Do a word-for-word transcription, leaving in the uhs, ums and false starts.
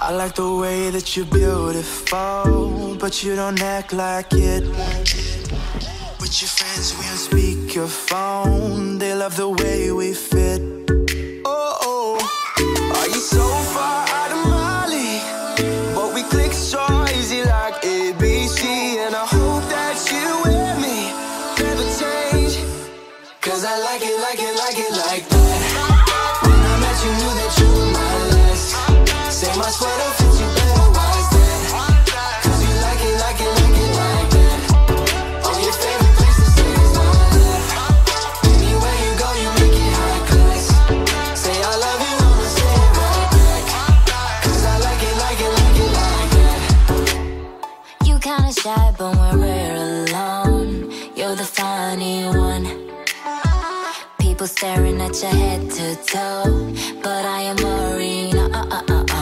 I like the way that you're beautiful, but you don't act like it. With your friends we on speakerphone, they love the way we fit. Oh, oh. Are you so far out of my league? But we click so easy like A B C. And I hope that you and me never change, cause I like it, like it, like it like that. When I met you, knew that you were my last. Say my sweater fits you better, why is that? Cause you like it, like it, like it like that. Oh, your favorite place to stay is my left. Anywhere you go, you make it high class. Say I love you, I'ma say it right back. Cause I like it, like it, like it like that. You kinda shy, but when we're alone, you're the funny one. People staring at your head to toe, but I am worried. Uh, uh, uh, uh.